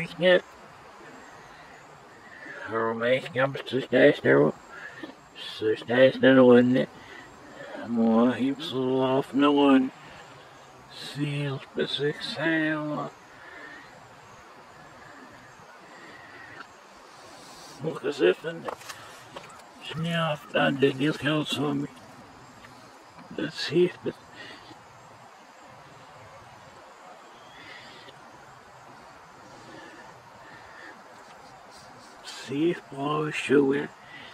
Romańskie. Romańskie przystało. Przystało ładnie. Moje psów na one. Seal specific sail. Look as if and snuff and the guilt counts on me. Let's see if it. See if I show it.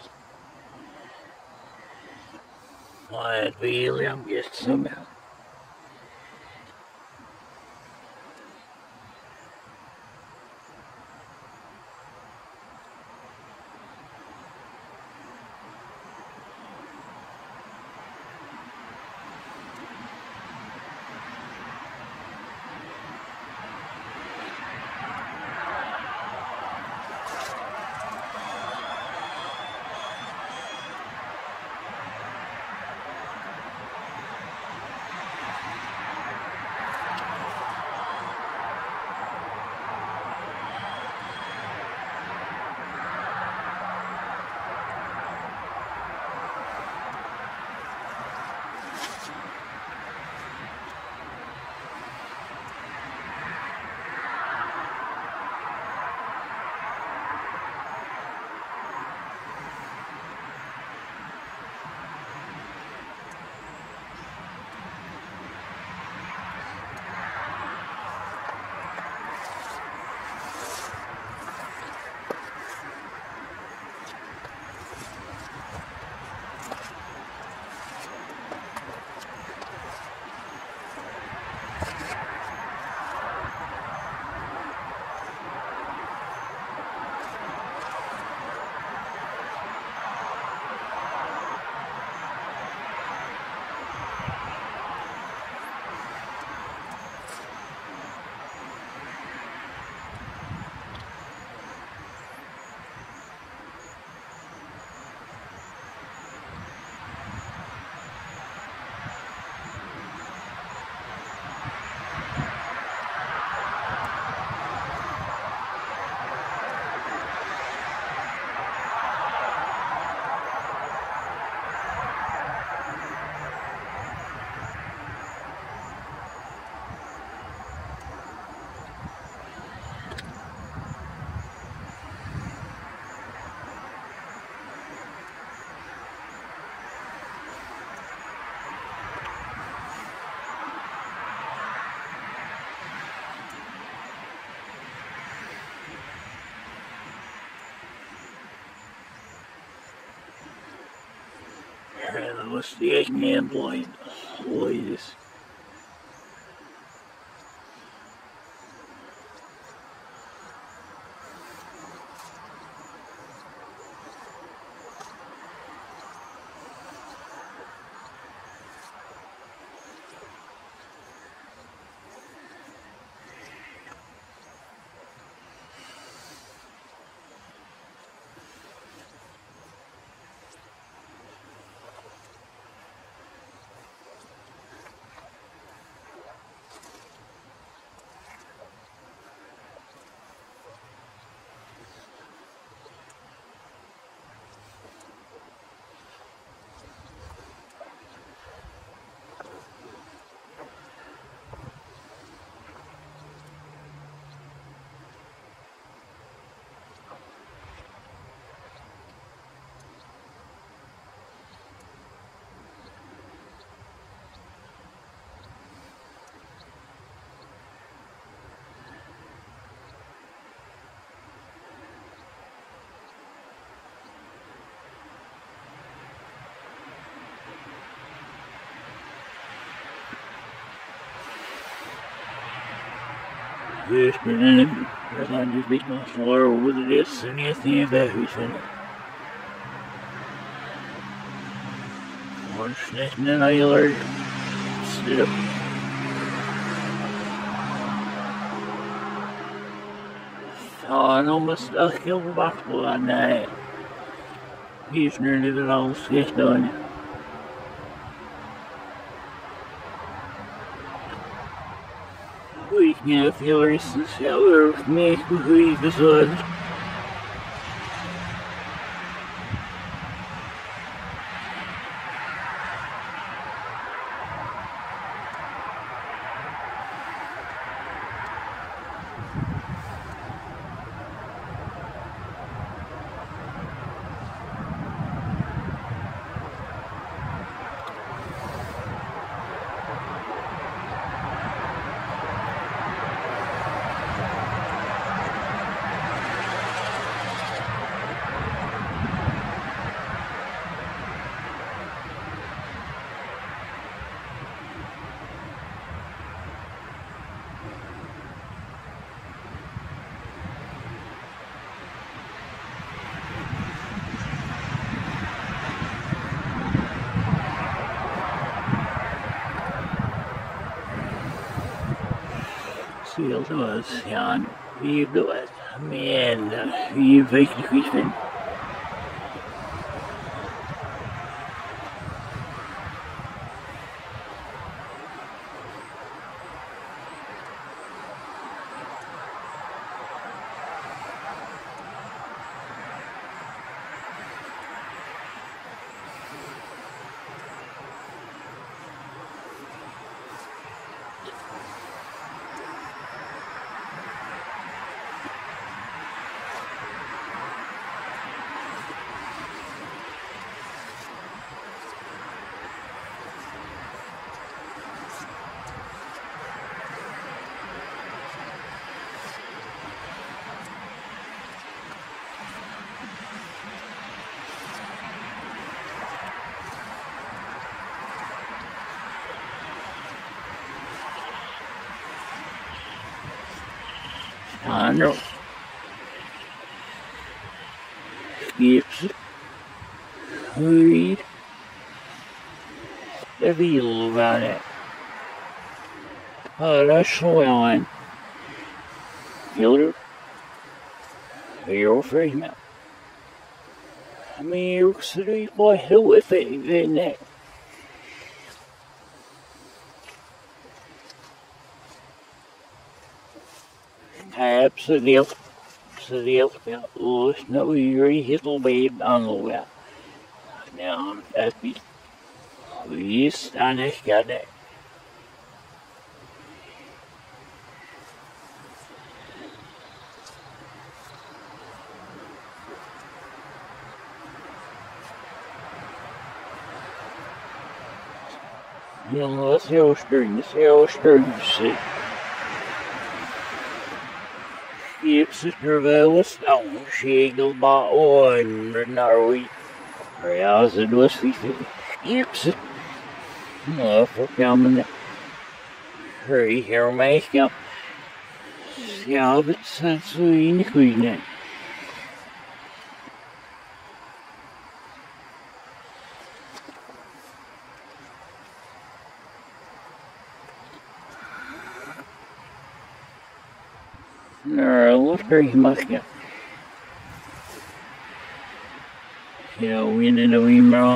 I'd really am just somehow. What's the Eggman blind? Latest. First, but then I just beat my floor with this and anything about everything. One snake and then I learned step. Han almost killed Buffalo on that. He's nearly the all sketched on it. We Ja, veel is het zelf mee gezond. Heel was, ja, wie doet het? Man, wie weet ik wie vind. No. Skips. Read. The feel about it. Oh, that's swelling. Filter. Your face mouth. I mean, you're sitting by the with it in that. Absolutely. No, you're hittle babe on the way. Now, that's me. We stand it, got it. You know, let's see how string, see. It's a survival stone, shaggle by one, Norway. How's it was 50? It's a no for coming. Hurry here, make up. Yeah, but that's in the queen. Very much. Wind in the wind, bro.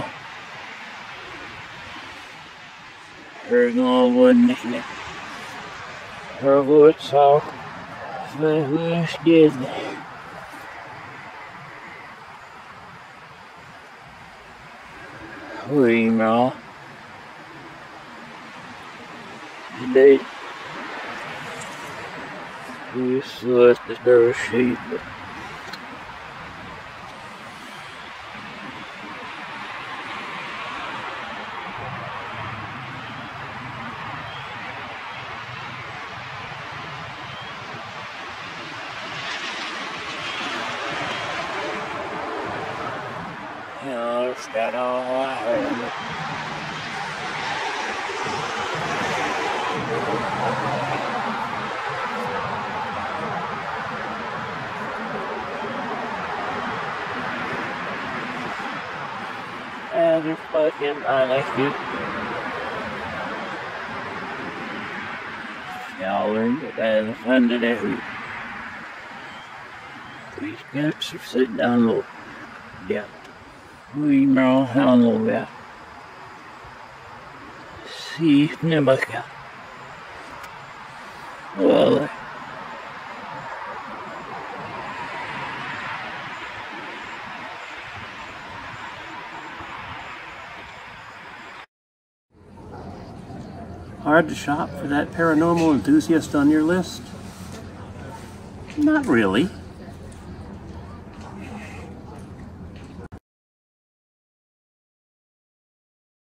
Her going to her good so. But who's dead? We know. They. We saw the dirt sheet. That all I heard. They're fucking, I like it. Y'all learned it and funded every. These caps are sitting down low. Yeah. We know how low that. See, never got. Well, hard to shop for that paranormal enthusiast on your list? Not really.